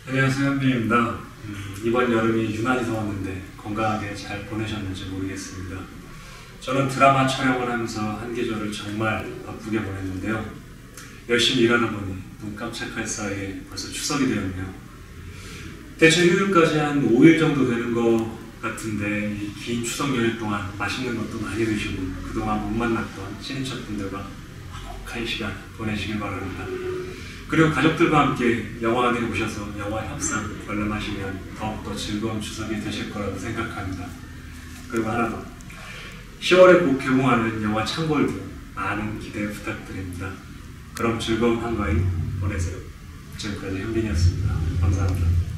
안녕하세요, 현빈입니다. 이번 여름이 유난히 더웠는데 건강하게 잘 보내셨는지 모르겠습니다. 저는 드라마 촬영을 하면서 한 계절을 정말 바쁘게 보냈는데요. 열심히 일하다 보니 눈 깜짝할 사이에 벌써 추석이 되었네요. 대체 휴일까지 한 5일 정도 되는 것 같은데 이 긴 추석 연휴 동안 맛있는 것도 많이 드시고 그동안 못 만났던 친인척분들과 화목한 시간 보내시길 바랍니다. 그리고 가족들과 함께 영화관에 오셔서 영화 협상 관람하시면 더욱더 즐거운 추석이 되실 거라고 생각합니다. 그리고 하나 더, 10월에 곧 개봉하는 영화 창골도 많은 기대 부탁드립니다. 그럼 즐거운 한가위 보내세요. 지금까지 현빈이었습니다. 감사합니다.